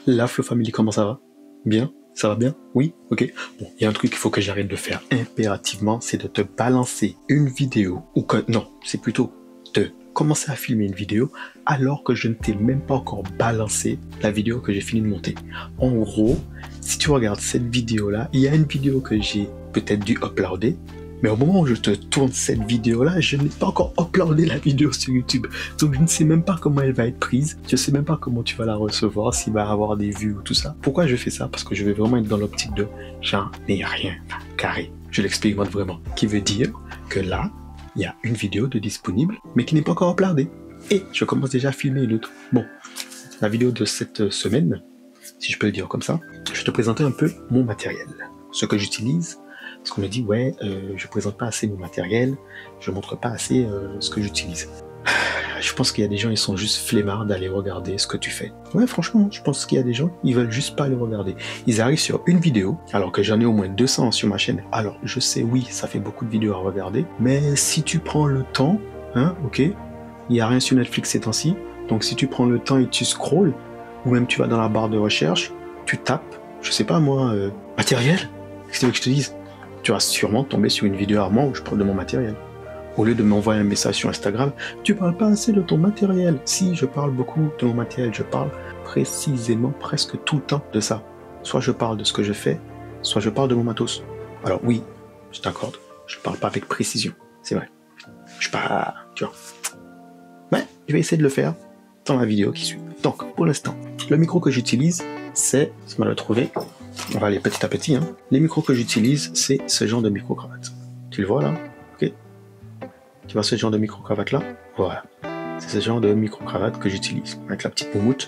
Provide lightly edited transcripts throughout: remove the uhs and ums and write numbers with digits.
La Flow Family, comment ça va? Bien? Ça va bien? Oui? Ok. Bon, il y a un truc qu'il faut que j'arrête de faire impérativement, c'est de te balancer une vidéo, ou que, non, c'est plutôt de commencer à filmer une vidéo alors que je ne t'ai même pas encore balancé la vidéo que j'ai fini de monter. En gros, si tu regardes cette vidéo-là, il y a une vidéo que j'ai peut-être dû uploader, mais au moment où je te tourne cette vidéo-là, je n'ai pas encore uploadé la vidéo sur YouTube. Donc je ne sais même pas comment elle va être prise. Je ne sais même pas comment tu vas la recevoir, s'il va avoir des vues ou tout ça. Pourquoi je fais ça? Parce que je vais vraiment être dans l'optique de j'en ai rien carré. Je l'expérimente vraiment. Qui veut dire que là, il y a une vidéo de disponible, mais qui n'est pas encore uploadée. Et je commence déjà à filmer l'autre. Bon, la vidéo de cette semaine, si je peux le dire comme ça, je vais te présenter un peu mon matériel. Ce que j'utilise. Parce qu'on me dit, ouais, je présente pas assez mon matériel, je montre pas assez ce que j'utilise. Je pense qu'il y a des gens, ils sont juste flemmards d'aller regarder ce que tu fais. Ouais, franchement, je pense qu'il y a des gens, ils veulent juste pas aller regarder. Ils arrivent sur une vidéo, alors que j'en ai au moins 200 sur ma chaîne. Alors, je sais, oui, ça fait beaucoup de vidéos à regarder, mais si tu prends le temps, hein, ok, il n'y a rien sur Netflix ces temps-ci, donc si tu prends le temps et tu scrolls, ou même tu vas dans la barre de recherche, tu tapes, je sais pas moi, matériel, qu'est-ce que tu veux que je te dise? Tu vas sûrement tomber sur une vidéo à moi où je parle de mon matériel. Au lieu de m'envoyer un message sur Instagram, tu parles pas assez de ton matériel. Si, je parle beaucoup de mon matériel, je parle précisément presque tout le temps de ça. Soit je parle de ce que je fais, soit je parle de mon matos. Alors oui, je t'accorde, je parle pas avec précision, c'est vrai. Je suis pas, tu vois. Mais je vais essayer de le faire dans la vidéo qui suit. Donc, pour l'instant, le micro que j'utilise, c'est, je vais le trouver. On va aller petit à petit. Hein. Les micros que j'utilise, c'est ce genre de micro-cravate. Tu le vois là? Ok. Tu vois ce genre de micro-cravate là? Voilà. C'est ce genre de micro-cravate que j'utilise. Avec la petite moumoute.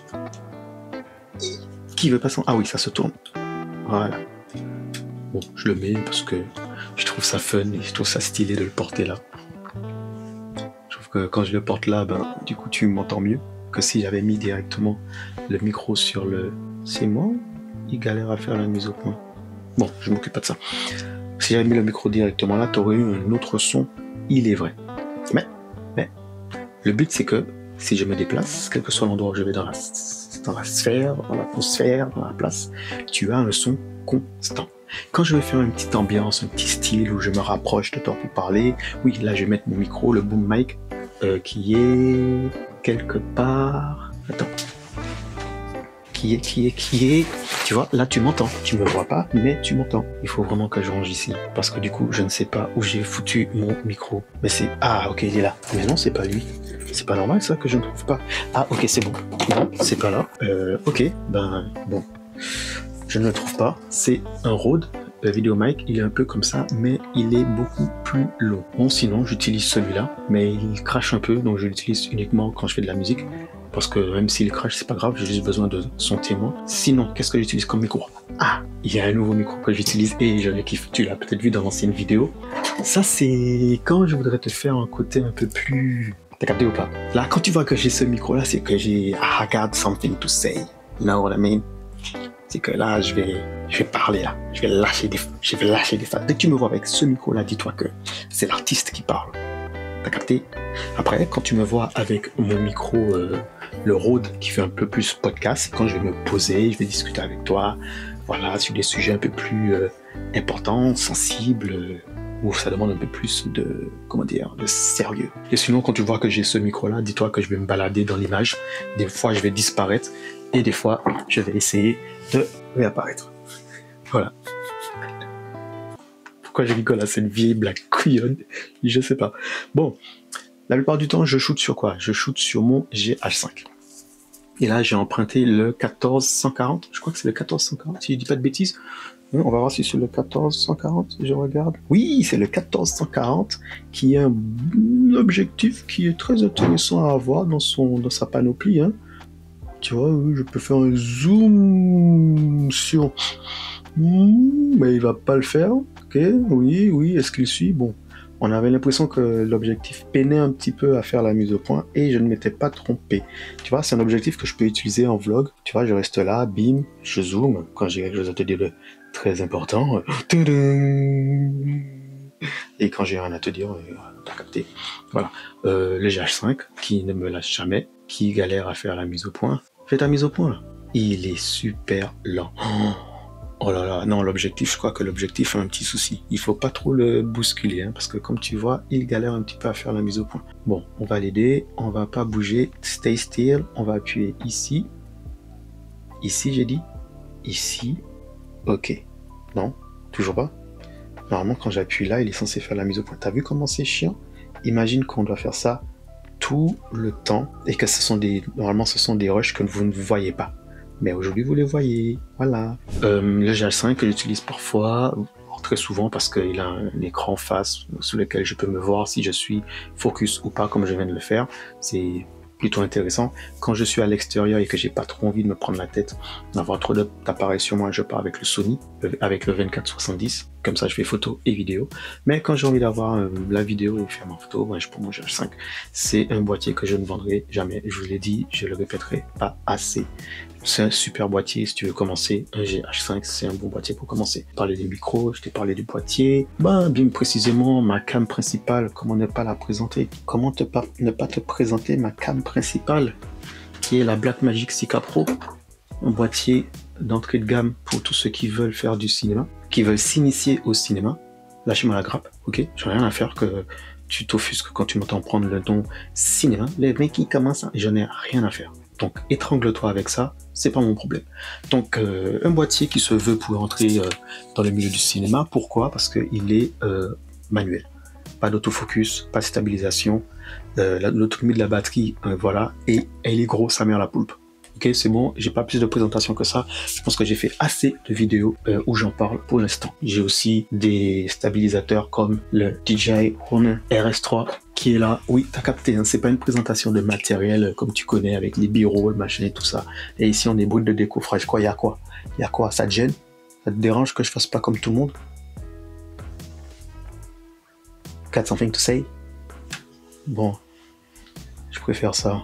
Qui veut passer? Ah oui, ça se tourne. Voilà. Bon, je le mets parce que je trouve ça fun et je trouve ça stylé de le porter là. Je trouve que quand je le porte là, ben, du coup, tu m'entends mieux que si j'avais mis directement le micro sur le... C'est moi? Il galère à faire la mise au point. Bon, je m'occupe pas de ça. Si j'avais mis le micro directement là, tu aurais eu un autre son, il est vrai. Mais, le but c'est que si je me déplace, quel que soit l'endroit où je vais dans la sphère, dans l'atmosphère, dans la place, tu as un son constant. Quand je vais faire une petite ambiance, un petit style où je me rapproche de toi pour parler, oui, là je vais mettre mon micro, le boom mic, qui est quelque part... Attends. Qui est, tu vois, là tu m'entends, tu me vois pas, mais tu m'entends. Il faut vraiment que je range ici, parce que du coup, je ne sais pas où j'ai foutu mon micro. Mais c'est, ah, ok, il est là. Mais non, c'est pas lui. C'est pas normal ça que je ne trouve pas. Ah, ok, c'est bon. Non, c'est pas là. Ok, ben, bon. Je ne le trouve pas. C'est un Rode VideoMic, il est un peu comme ça, mais il est beaucoup plus long. Bon, sinon, j'utilise celui-là, mais il crache un peu, donc je l'utilise uniquement quand je fais de la musique. Parce que même s'il crache, c'est pas grave, j'ai juste besoin de son témoin. Sinon, qu'est-ce que j'utilise comme micro? Ah, il y a un nouveau micro que j'utilise et je le kiffe. Tu l'as peut-être vu dans l'ancienne vidéo. Ça, c'est quand je voudrais te faire un côté un peu plus... T'as capté ou pas? Là, quand tu vois que j'ai ce micro-là, c'est que j'ai I got something to say. You know what I mean? C'est que là, je vais parler là. Je vais lâcher des phrases. Dès que tu me vois avec ce micro-là, dis-toi que c'est l'artiste qui parle. T'as capté? Après, quand tu me vois avec mon micro, le Rode, qui fait un peu plus podcast, quand je vais me poser, je vais discuter avec toi, voilà, sur des sujets un peu plus importants, sensibles, où ça demande un peu plus de, comment dire, de sérieux. Et sinon, quand tu vois que j'ai ce micro-là, dis-toi que je vais me balader dans l'image. Des fois, je vais disparaître, et des fois, je vais essayer de réapparaître. Voilà. Pourquoi je rigole à cette vieille blague couillonne? Je sais pas. Bon, la plupart du temps, je shoot sur quoi? Je shoot sur mon GH5. Et là, j'ai emprunté le 1440. Je crois que c'est le 1440, si je dis pas de bêtises. On va voir si c'est le 1440, je regarde. Oui, c'est le 1440, qui est un objectif qui est très intéressant à avoir dans sa panoplie. Hein. Tu vois, je peux faire un zoom sur... mais il va pas le faire. Ok, oui, est-ce qu'il suit? Bon, on avait l'impression que l'objectif peinait un petit peu à faire la mise au point et je ne m'étais pas trompé. Tu vois, c'est un objectif que je peux utiliser en vlog. Tu vois, je reste là, bim, je zoome quand j'ai quelque chose à te dire de très important. Et quand j'ai rien à te dire, t'as capté. Voilà, le GH5 qui ne me lâche jamais, qui galère à faire la mise au point. Fais ta mise au point là. il est super lent. Oh là là, non, l'objectif, je crois que l'objectif a un petit souci. Il faut pas trop le bousculer, hein, parce que comme tu vois, il galère un petit peu à faire la mise au point. Bon, on va l'aider, on va pas bouger, stay still, on va appuyer ici. Ici, j'ai dit. Ici. Ok. Non, toujours pas. Normalement, quand j'appuie là, il est censé faire la mise au point. T'as vu comment c'est chiant? Imagine qu'on doit faire ça tout le temps et que normalement, ce sont des rushs que vous ne voyez pas. Mais aujourd'hui, vous les voyez. Voilà. Le GH5 que j'utilise parfois, très souvent parce qu'il a un écran en face sous lequel je peux me voir si je suis focus ou pas, comme je viens de le faire. C'est plutôt intéressant. Quand je suis à l'extérieur et que j'ai pas trop envie de me prendre la tête, d'avoir trop d'appareils sur moi, je pars avec le Sony, avec le 24-70. Comme ça, je fais photo et vidéo. Mais quand j'ai envie d'avoir la vidéo et faire ma photo, je prends mon GH5. C'est un boîtier que je ne vendrai jamais. Je vous l'ai dit, je le répéterai pas assez. C'est un super boîtier si tu veux commencer. Un GH5, c'est un bon boîtier pour commencer. Je parlais des micros, je t'ai parlé du boîtier. Bien précisément, ma cam principale, comment ne pas la présenter? Comment ne pas te présenter ma cam principale, qui est la Blackmagic 6K Pro. Un boîtier d'entrée de gamme pour tous ceux qui veulent faire du cinéma, qui veulent s'initier au cinéma. Lâchez-moi la grappe, ok? J'ai rien à faire que tu t'offusques quand tu m'entends prendre le nom cinéma. Les mecs qui commencent, j'en ai rien à faire. Donc étrangle-toi avec ça, c'est pas mon problème. Donc un boîtier qui se veut pour entrer dans le milieu du cinéma. Pourquoi? Parce qu'il est manuel. Pas d'autofocus, pas de stabilisation, l'autonomie de la batterie, voilà, et elle est grosse, sa mère la poulpe. Ok, c'est bon, j'ai pas plus de présentation que ça. Je pense que j'ai fait assez de vidéos où j'en parle pour l'instant. J'ai aussi des stabilisateurs comme le DJI Ronin RS3 qui est là. Oui, t'as capté, hein, c'est pas une présentation de matériel comme tu connais avec les bureaux, le machin et tout ça. Et ici, on est brut de décoffrage. Quoi, il y a quoi? Il y a quoi? Ça te gêne? Ça te dérange que je fasse pas comme tout le monde? Got something to say? Bon, je préfère ça.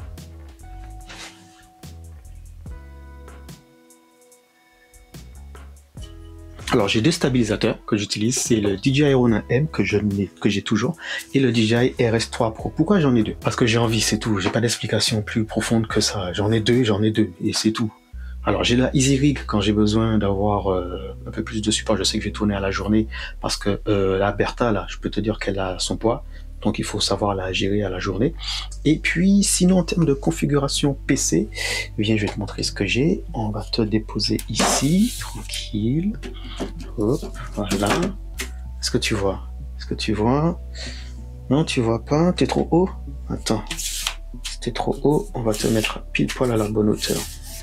Alors j'ai deux stabilisateurs que j'utilise, c'est le DJI Ronin M que j'ai toujours et le DJI RS3 Pro. Pourquoi j'en ai deux? Parce que j'ai envie, c'est tout. J'ai pas d'explication plus profonde que ça. J'en ai deux et c'est tout. Alors j'ai la EasyRig quand j'ai besoin d'avoir un peu plus de support. Je sais que je vais tourner à la journée parce que la Bertha là, je peux te dire qu'elle a son poids. Donc il faut savoir la gérer à la journée. Et puis sinon en termes de configuration PC, viens, je vais te montrer ce que j'ai. On va te déposer ici, tranquille. Hop, voilà. Est-ce que tu vois? Est-ce que tu vois? Non, tu vois pas? T'es trop haut? Attends. Si t'es trop haut, on va te mettre pile poil à la bonne hauteur.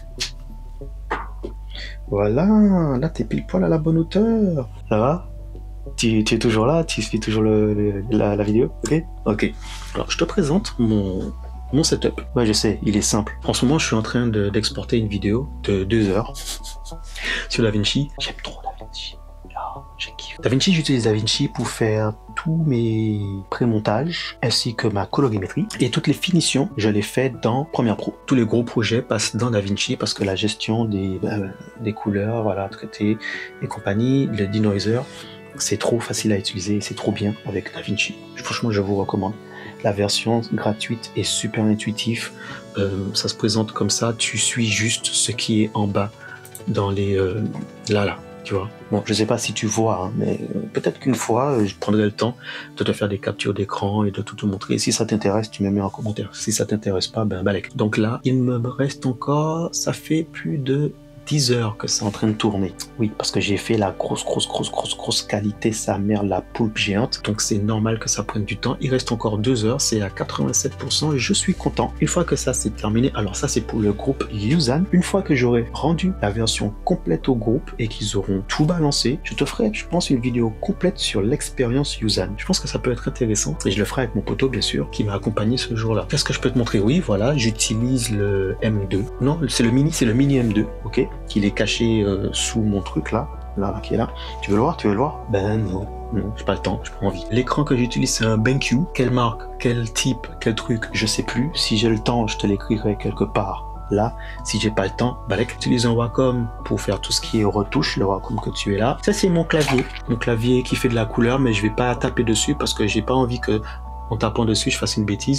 Voilà, là t'es pile poil à la bonne hauteur. Ça va? Tu es toujours là, tu suis toujours la vidéo, ok? Ok. Alors, je te présente mon setup. Ouais, je sais, il est simple. En ce moment, je suis en train d'exporter une vidéo de 2 heures sur DaVinci. J'aime trop DaVinci. Oh, j'ai kiffé. DaVinci, j'utilise DaVinci pour faire tous mes pré-montages ainsi que ma colorimétrie. Et toutes les finitions, je les fais dans Premiere Pro. Tous les gros projets passent dans DaVinci parce que la gestion des couleurs, voilà, traiter et compagnie, le denoiser, c'est trop facile à utiliser, c'est trop bien avec DaVinci. Franchement, je vous recommande. La version gratuite est super intuitive. Ça se présente comme ça. Tu suis juste ce qui est en bas dans les... là, tu vois. Bon, je sais pas si tu vois, hein, mais peut-être qu'une fois, je prendrai le temps de te faire des captures d'écran et de tout te montrer. Si ça t'intéresse, tu me mets en commentaire. Si ça t'intéresse pas, ben balèque. Donc là, il me reste encore... Ça fait plus de 10 heures que c'est en train de tourner. Oui, parce que j'ai fait la grosse qualité, sa mère, la poulpe géante. Donc c'est normal que ça prenne du temps. Il reste encore 2 heures, c'est à 87% et je suis content. Une fois que ça c'est terminé, alors ça c'est pour le groupe Yuuzhan. Une fois que j'aurai rendu la version complète au groupe et qu'ils auront tout balancé, je te ferai, je pense, une vidéo complète sur l'expérience Yuuzhan. Je pense que ça peut être intéressant et je le ferai avec mon poteau, bien sûr, qui m'a accompagné ce jour-là. Qu'est-ce que je peux te montrer? Oui, voilà, j'utilise le M2. Non, c'est le mini M2, ok? Qu'il est caché sous mon truc là, qui est là. Tu veux le voir? Ben non, j'ai pas le temps, j'ai pas envie. L'écran que j'utilise c'est un BenQ. Quelle marque, quel type, quel truc, je sais plus. Si j'ai le temps, je te l'écrirai quelque part là. Si j'ai pas le temps, j'utilise un Wacom pour faire tout ce qui est retouche, le Wacom que tu es là. Ça c'est mon clavier qui fait de la couleur, mais je vais pas taper dessus parce que j'ai pas envie que en tapant dessus je fasse une bêtise.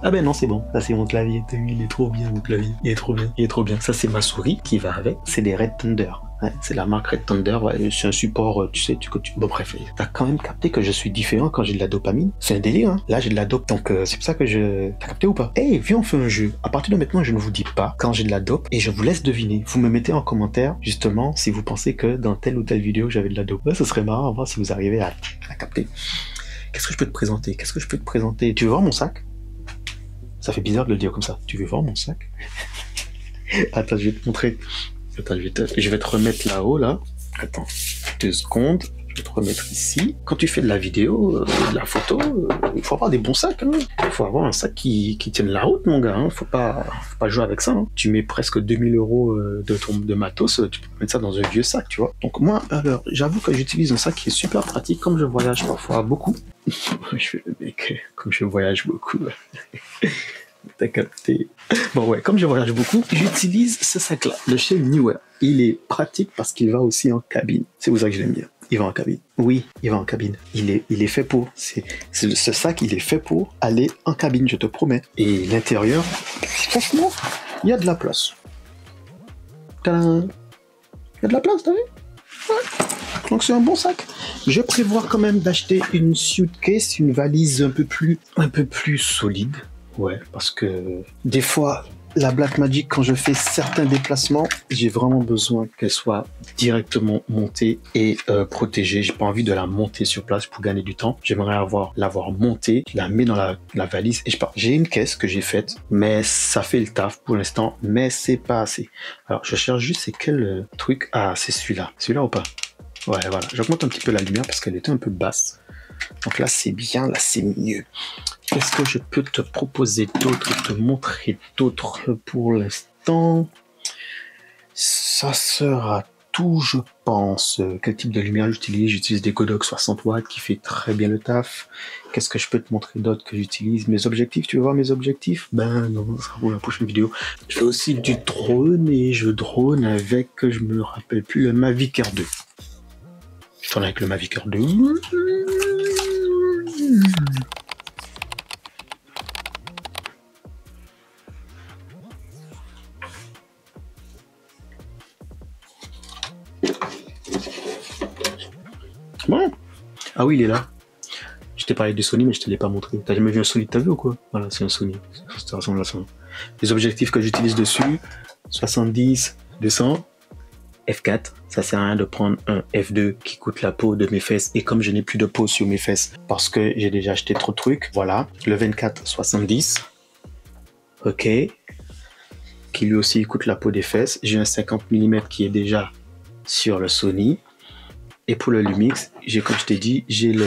Ah ben non, c'est bon. Ça, c'est mon clavier. T'as vu, il est trop bien, mon clavier. Il est trop bien. Il est trop bien. Ça, c'est ma souris qui va avec. C'est des Red Thunder. Ouais, c'est la marque Red Thunder. Ouais, c'est un support, tu sais, Bon, bref, t'as quand même capté que je suis différent quand j'ai de la dopamine. C'est un délire, hein. Là, j'ai de la dope. Donc, c'est pour ça que je... T'as capté ou pas? Eh, viens, on fait un jeu. À partir de maintenant, je ne vous dis pas quand j'ai de la dope et je vous laisse deviner. Vous me mettez en commentaire, justement, si vous pensez que dans telle ou telle vidéo, j'avais de la dope. Ouais, ce serait marrant à voir si vous arrivez à capter. Qu'est-ce que je peux te présenter? Qu'est-ce que je peux te présenter? Tu veux voir mon sac? Ça fait bizarre de le dire comme ça. Tu veux voir mon sac? Attends, je vais te montrer. Attends, je vais te remettre là-haut, là. Attends, 2 secondes. Je vais te remettre ici. Quand tu fais de la vidéo, de la photo, il faut avoir des bons sacs. Hein. Il faut avoir un sac qui tienne la route, mon gars. Hein. Faut pas jouer avec ça. Hein. Tu mets presque 2000 € de matos, tu peux mettre ça dans un vieux sac, tu vois. Donc moi, alors, j'avoue que j'utilise un sac qui est super pratique, comme je voyage parfois beaucoup. Je fais le mec, comme je voyage beaucoup. T'as capté. Bon ouais, comme je voyage beaucoup, j'utilise ce sac-là, le chez Neewer. Il est pratique parce qu'il va aussi en cabine. C'est pour ça que je l'aime bien. Il va en cabine. Oui, il va en cabine. Il est fait pour. Ce sac, il est fait pour aller en cabine, je te promets. Et l'intérieur, franchement, il y a de la place. Tadam. Il y a de la place, t'as vu? Ouais. Donc c'est un bon sac. Je prévois quand même d'acheter une suitcase, une valise un peu plus solide. Ouais, parce que des fois, la Blackmagic, quand je fais certains déplacements, j'ai vraiment besoin qu'elle soit directement montée et protégée. J'ai pas envie de la monter sur place pour gagner du temps. J'aimerais l'avoir montée, je la mets dans la valise et je pars. J'ai une caisse que j'ai faite, mais ça fait le taf pour l'instant, mais c'est pas assez. Alors, je cherche juste c'est quel truc. Ah, c'est celui-là. Celui-là ou pas? Ouais, voilà. J'augmente un petit peu la lumière parce qu'elle était un peu basse. Donc là, c'est bien, là, c'est mieux. Qu'est-ce que je peux te proposer d'autre, te montrer d'autre pour l'instant? Ça sera tout, je pense. Quel type de lumière j'utilise? J'utilise des Godox 60 watts qui fait très bien le taf. Qu'est-ce que je peux te montrer d'autre que j'utilise? Mes objectifs, tu veux voir mes objectifs? Ben non, ça sera pour la prochaine vidéo. Je fais aussi du drone et je drone avec, je me rappelle plus, le Mavic Air 2. Je tourne avec le Mavic Air 2. Bon. Ah oui, il est là. Je t'ai parlé du Sony, mais je te l'ai pas montré. T'as jamais vu un Sony de ta vie ou quoi? Voilà, c'est un Sony. Ça ressemble à ça. Les objectifs que j'utilise dessus, 70, 200, f4. Ça sert à rien de prendre un f2 qui coûte la peau de mes fesses. Et comme je n'ai plus de peau sur mes fesses parce que j'ai déjà acheté trop de trucs, voilà. Le 24, 70. Ok. Qui lui aussi coûte la peau des fesses. J'ai un 50 mm qui est déjà sur le Sony. Et pour le Lumix, comme je t'ai dit, j'ai le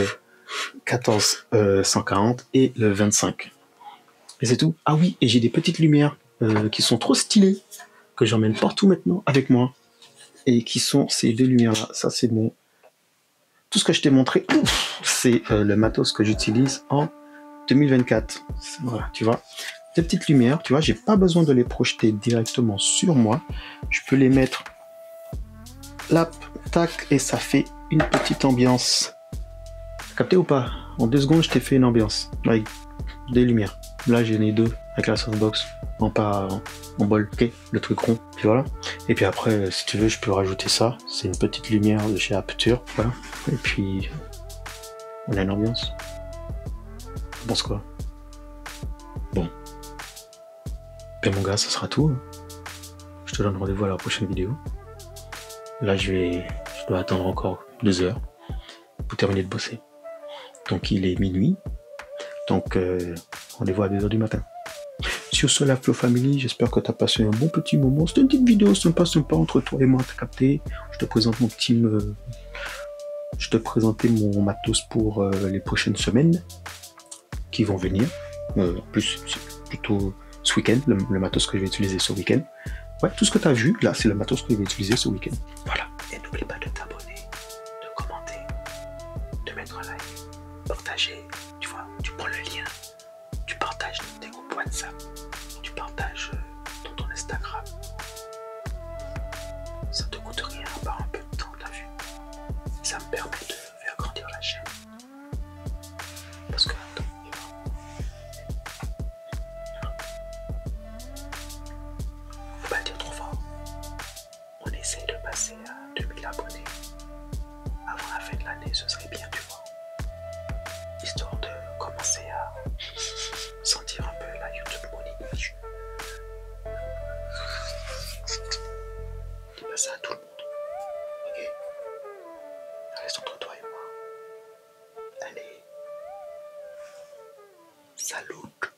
14-140 et le 25. Et c'est tout. Ah oui, et j'ai des petites lumières qui sont trop stylées, que j'emmène partout maintenant avec moi. Et qui sont ces 2 lumières-là. Ça, c'est bon. Tout ce que je t'ai montré, c'est le matos que j'utilise en 2024. Voilà, tu vois. Des petites lumières, tu vois, j'ai pas besoin de les projeter directement sur moi. Je peux les mettre là, tac, et ça fait une petite ambiance. Capté ou pas? En 2 secondes, je t'ai fait une ambiance avec des lumières. Là, j'en ai 2 avec la softbox en bol, ok, le truc rond. Puis voilà. Et puis après, si tu veux, je peux rajouter ça. C'est une petite lumière de chez Aputure, voilà. Et puis, on a une ambiance. Tu penses quoi? Bon. Ben mon gars, ça sera tout. Je te donne rendez-vous à la prochaine vidéo. Là, je dois attendre encore 2 heures pour terminer de bosser. Donc, il est minuit. Donc, rendez-vous à 2 heures du matin. Sur ce, la Flow Family, j'espère que tu as passé un bon petit moment. C'était une petite vidéo sympa entre toi et moi, t'as capté. Je te présente mon team. Je te présentais mon matos pour les prochaines semaines qui vont venir. En plus, c'est plutôt ce week-end, le matos que je vais utiliser ce week-end. Ouais, tout ce que tu as vu, là, c'est le matos que je vais utiliser ce week-end. Voilà. Et n'oublie pas de t'abonner, de commenter, de mettre un like, partager. Tu vois, tu prends le lien, tu partages dans tes groupes WhatsApp, tu partages dans ton Instagram. Ça te coûte rien à part un peu de temps, t'as vu. Ça me permet de faire grandir la chaîne. Parce que, attends, Ça look.